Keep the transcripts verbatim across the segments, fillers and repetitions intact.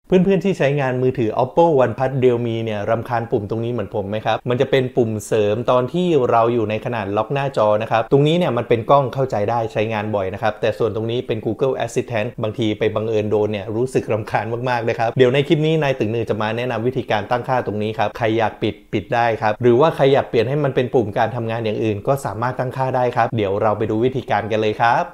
เพื่อนๆที่ใช้งานมือถือ Oppo OnePlus Realme เนี่ยรำคาญปุ่มตรงนี้เหมือนผมไหมครับมันจะเป็นปุ่มเสริมตอนที่เราอยู่ในขนาดล็อกหน้าจอนะครับตรงนี้เนี่ยมันเป็นกล้องเข้าใจได้ใช้งานบ่อยนะครับแต่ส่วนตรงนี้เป็น Google Assistant บางทีไปบังเอิญโดนเนี่ยรู้สึกรำคาญมากๆเลยครับเดี๋ยวในคลิปนี้นายตึงหนึ่งจะมาแนะนำวิธีการตั้งค่าตรงนี้ครับใครอยากปิดปิดได้ครับหรือว่าใครอยากเปลี่ยนให้มันเป็นปุ่มการทำงานอย่างอื่นก็สามารถตั้งค่าได้ครับเดี๋ยวเราไปดูวิธีการกันเลยครับ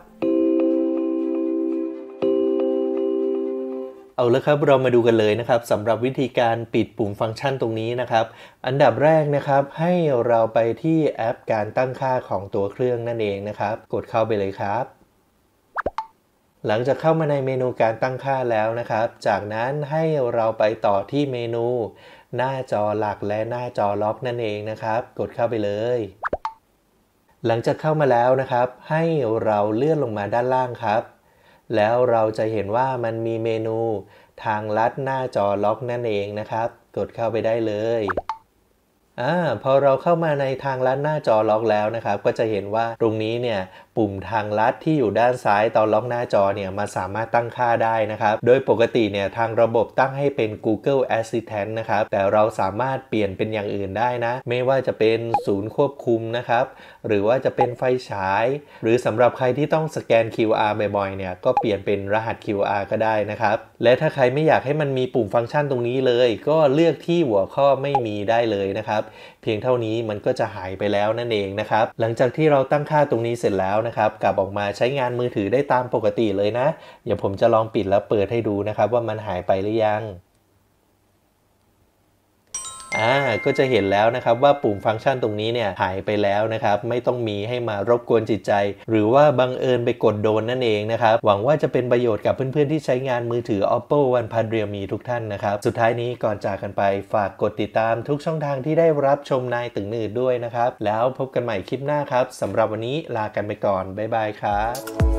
เอาละครับเรามาดูกันเลยนะครับสำหรับวิธีการปิดปุ่มฟังก์ชันตรงนี้นะครับอันดับแรกนะครับให้เราไปที่แอปการตั้งค่าของตัวเครื่องนั่นเองนะครับกดเข้าไปเลยครับหลังจากเข้ามาในเมนูการตั้งค่าแล้วนะครับจากนั้นให้เราไปต่อที่เมนูหน้าจอหลักและหน้าจอล็อกนั่นเองนะครับกดเข้าไปเลยหลังจากเข้ามาแล้วนะครับให้เราเลื่อนลงมาด้านล่างครับแล้วเราจะเห็นว่ามันมีเมนูทางลัดหน้าจอล็อกนั่นเองนะครับกดเข้าไปได้เลยอ่าพอเราเข้ามาในทางลัดหน้าจอล็อกแล้วนะครับก็จะเห็นว่าตรงนี้เนี่ยปุ่มทางลัดที่อยู่ด้านซ้ายตอนล็อกหน้าจอเนี่ยมันสามารถตั้งค่าได้นะครับโดยปกติเนี่ยทางระบบตั้งให้เป็น Google Assistant นะครับแต่เราสามารถเปลี่ยนเป็นอย่างอื่นได้นะไม่ว่าจะเป็นศูนย์ควบคุมนะครับหรือว่าจะเป็นไฟฉายหรือสำหรับใครที่ต้องสแกน คิว อาร์ บ่อยๆเนี่ยก็เปลี่ยนเป็นรหัส คิว อาร์ ก็ได้นะครับและถ้าใครไม่อยากให้มันมีปุ่มฟังก์ชันตรงนี้เลยก็เลือกที่หัวข้อไม่มีได้เลยนะครับเพียงเท่านี้มันก็จะหายไปแล้วนั่นเองนะครับหลังจากที่เราตั้งค่าตรงนี้เสร็จแล้วนะครับกลับออกมาใช้งานมือถือได้ตามปกติเลยนะเดี๋ยวผมจะลองปิดแล้วเปิดให้ดูนะครับว่ามันหายไปหรือยังอ่าก็จะเห็นแล้วนะครับว่าปุ่มฟังก์ชันตรงนี้เนี่ยหายไปแล้วนะครับไม่ต้องมีให้มารบกวนจิตใจหรือว่าบังเอิญไปกดโดนนั่นเองนะครับหวังว่าจะเป็นประโยชน์กับเพื่อนๆที่ใช้งานมือถือ Oppo OnePlus Realme ทุกท่านนะครับสุดท้ายนี้ก่อนจากกันไปฝากกดติดตามทุกช่องทางที่ได้รับชมนายตึงหนืดด้วยนะครับแล้วพบกันใหม่คลิปหน้าครับสำหรับวันนี้ลากันไปก่อนบ๊ายบายครับ